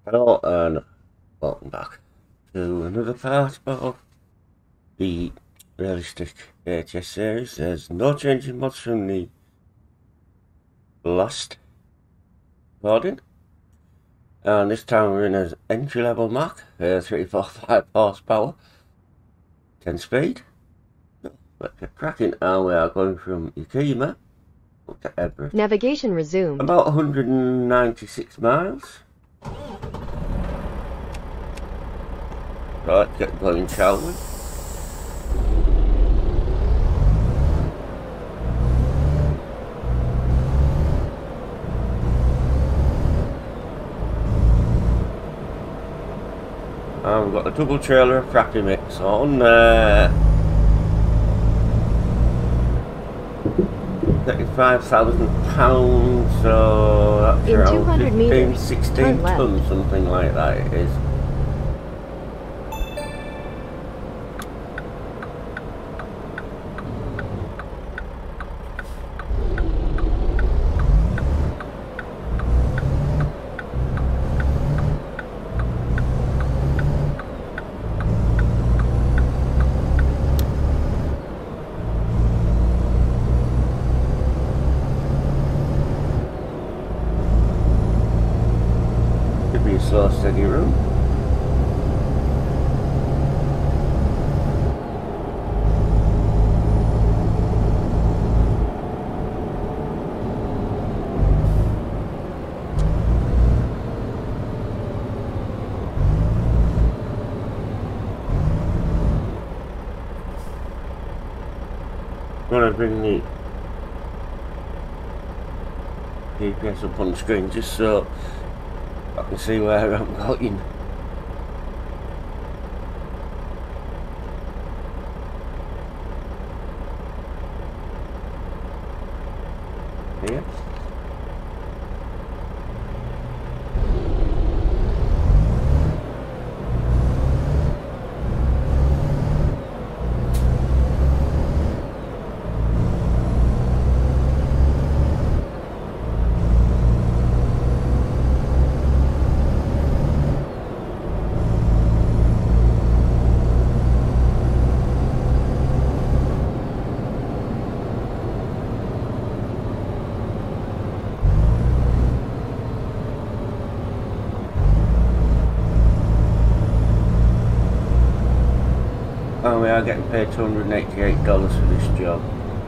Hello and welcome back to another part of the realistic HS series. There's no change in mods from the last recording, and this time we're in an entry level Mac, 345 horsepower, 10 speed. Let's get cracking, and we are going from Yakima up to Everett. Navigation resumed. About 196 miles. Right, get going, shall we? And we've got a double trailer of crappy mix on there. £35,000, so that's in around 200 15, meters, 16 tons, something like that it is. Slow, steady room. I'm going to bring the GPS up on the screen just so I can see where I'm going. Here. And we are getting paid $288 for this job.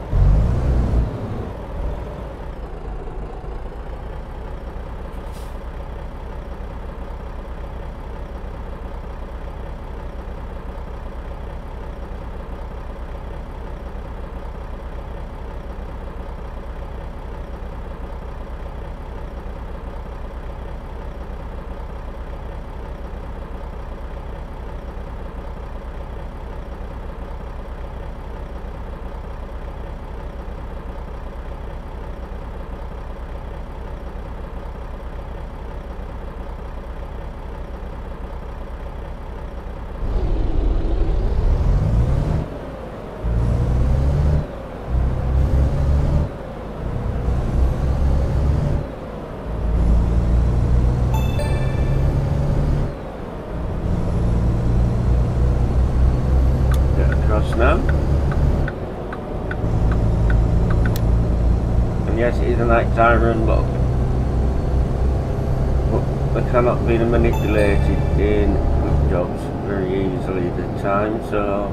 Now, and yes, it is a night time run, but they cannot be manipulated in quick jobs very easily at the time, so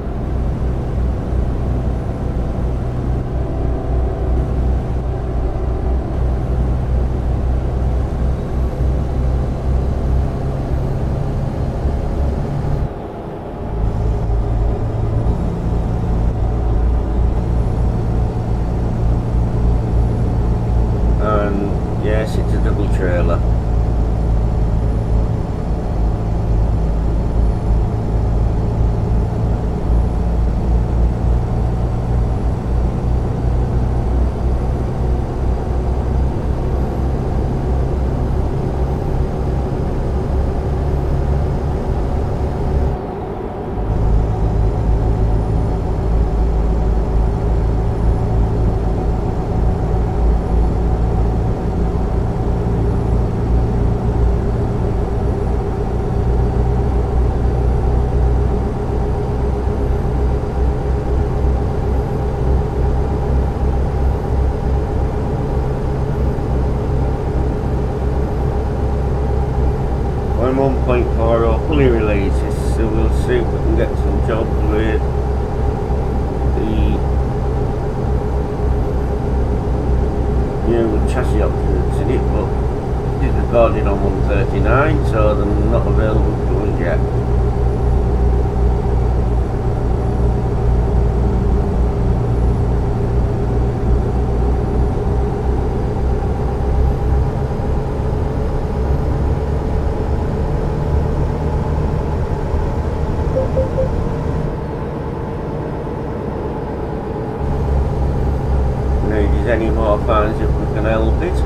yes, it's a double trailer. 1.40 fully releases, so we'll see if we can get some jobs with the new chassis options in it, but it is recorded on 139, so they're not available to us yet. Any more fans if we can help it.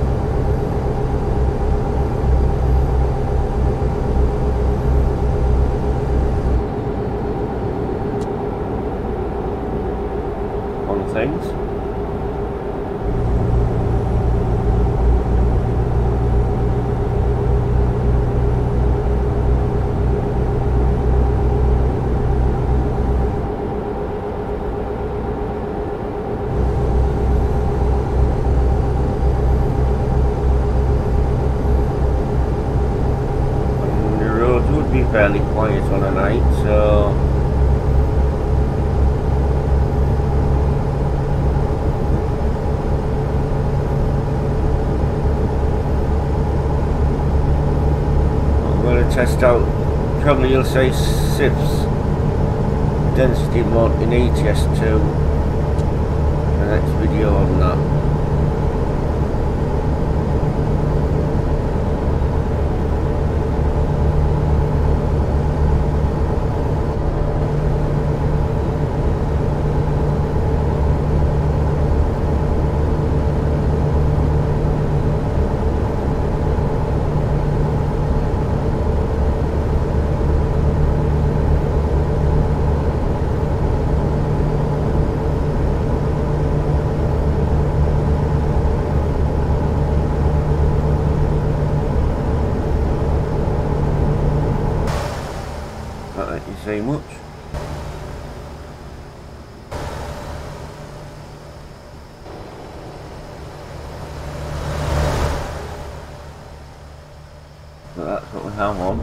On things. Fairly quiet on a night, so I'm going to test out, probably you'll say SIF's density mod in ETS2, the next video on that. Say much. But that's what we have on.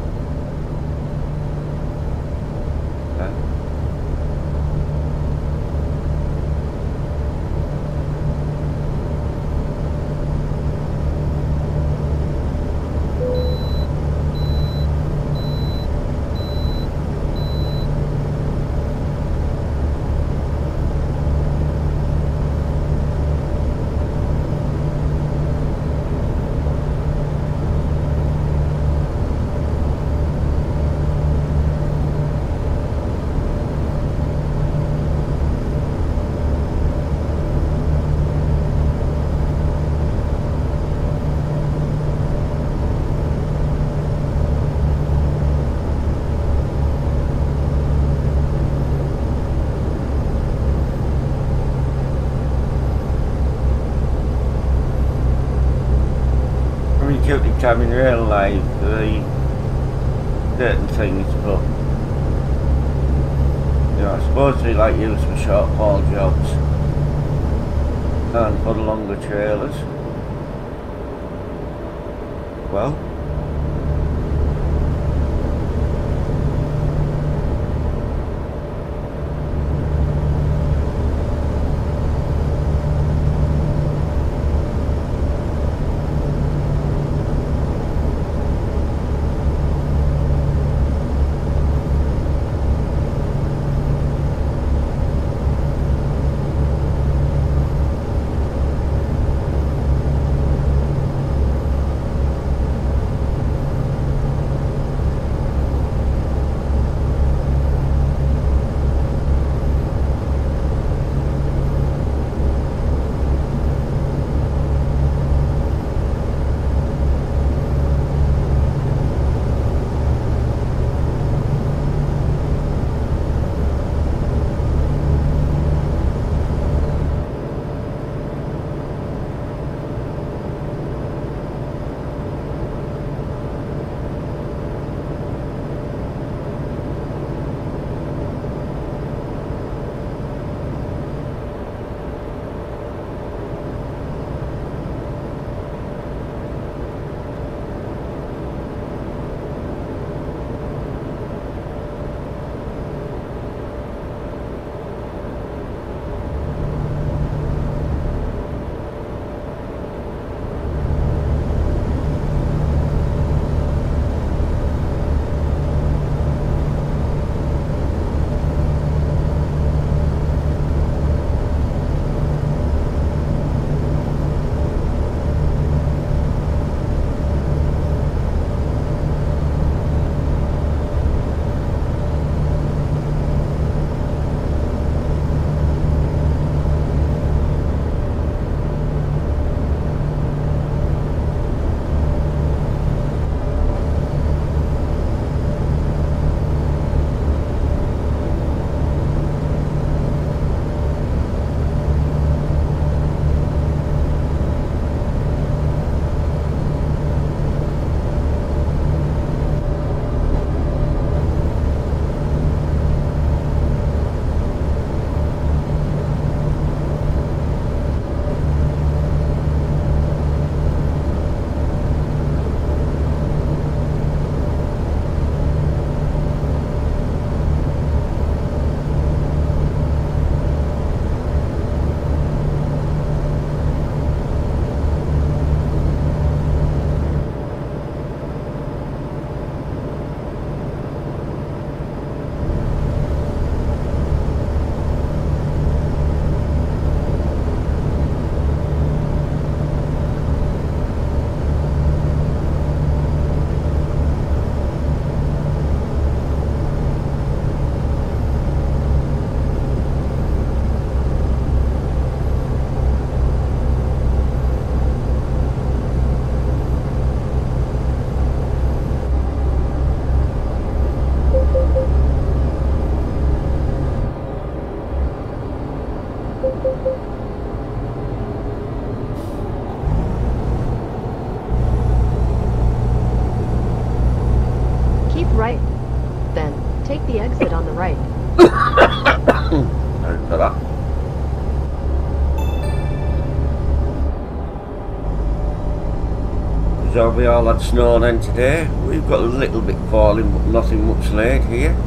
Okay. Guilty time in real life, certain things, but you know, I suppose they like used for short haul jobs and for the longer trailers. Well, right. Sorry for that. So we all had snow then today. We've got a little bit falling, but nothing much laid here.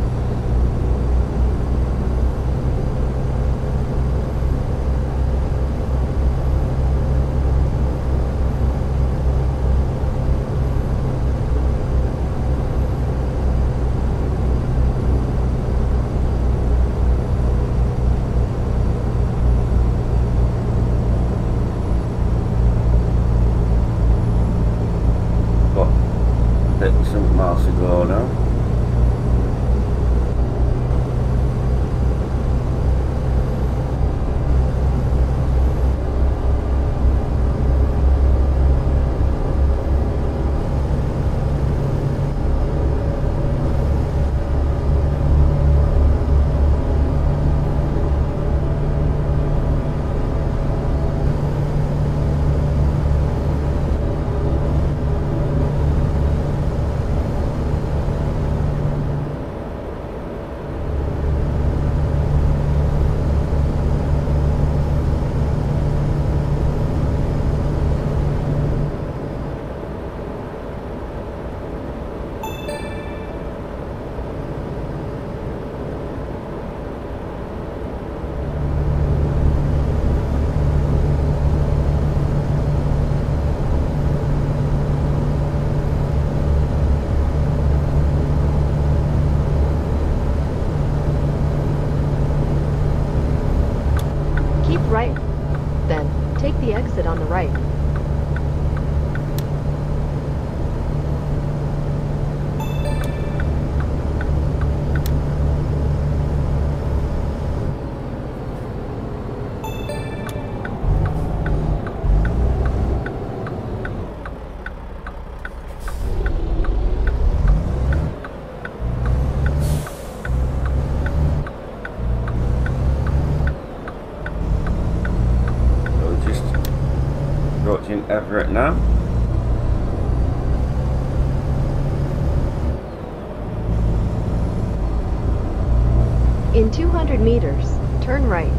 Some miles to go now. Right. Then, take the exit on the right. In Everett now. In 200 meters, turn right.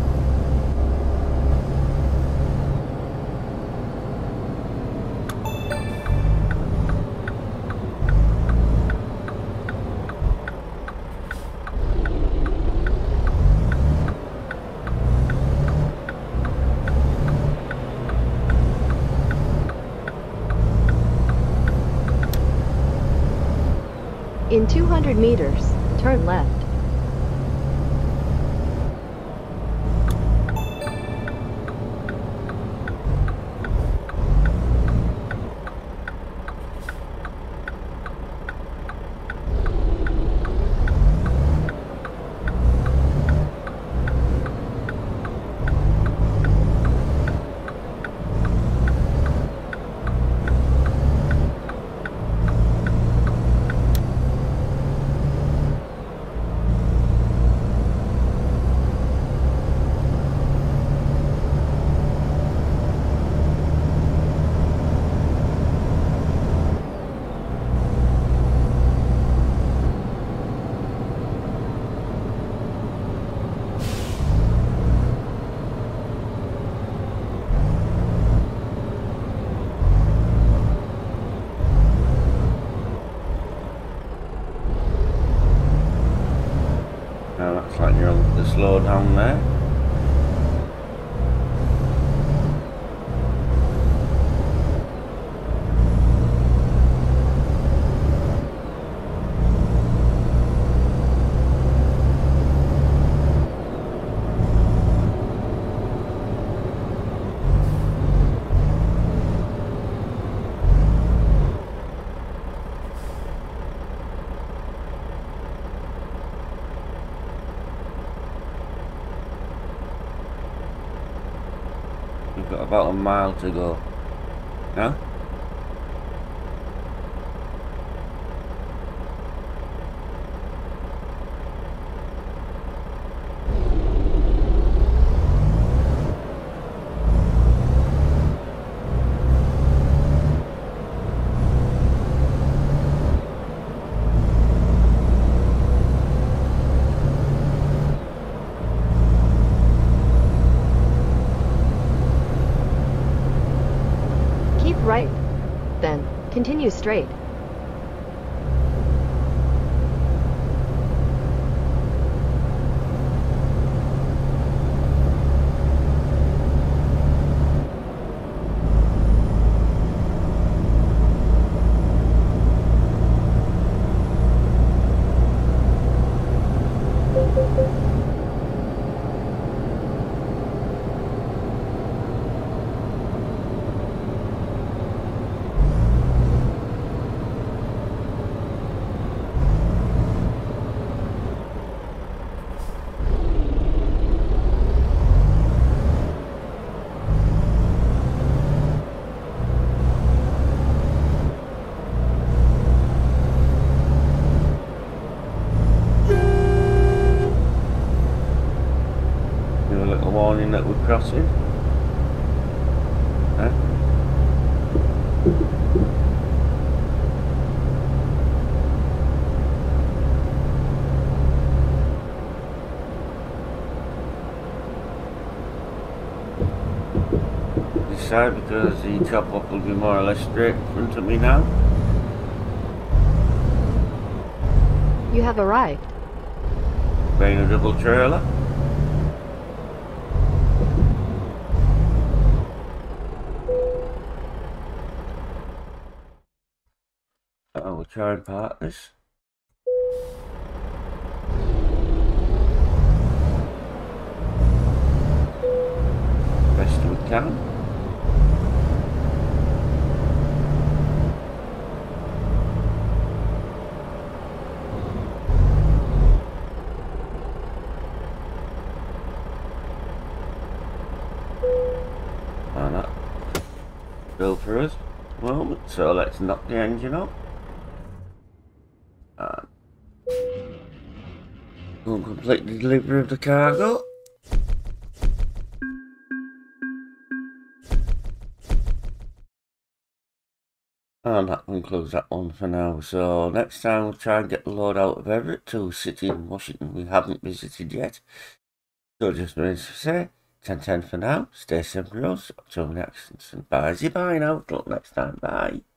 In 200 meters, turn left. Looks like you're on the slow down there. We've got about a mile to go. Yeah? Continue straight. Warning that we're crossing. Huh? This side, because the chop up will be more or less straight in front of me now. You have arrived. Being a double trailer. We'll try and park this. Best we can. And that will for us at the moment, so let's knock the engine up. Go and complete the delivery of the cargo. And that concludes that one for now. So next time we'll try and get the load out of Everett to a city in Washington we haven't visited yet. So just remains to say 10-10 for now. Stay safe, bros. Up till next and bye now. Till next time. Bye.